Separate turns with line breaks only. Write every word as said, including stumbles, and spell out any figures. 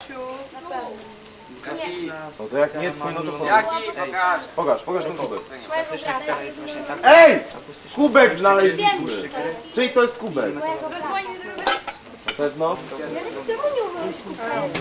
No to jak nie twój, no to pokaż.
Jaki? Pokaż.
Pokaż, pokaż ten kubek.
Klasyczna gitara jest właśnie tak.
Ej! Kubek znaleźliśmy! Czyli to jest kubek? Na pewno?
Czemu nie umiałeś kupować?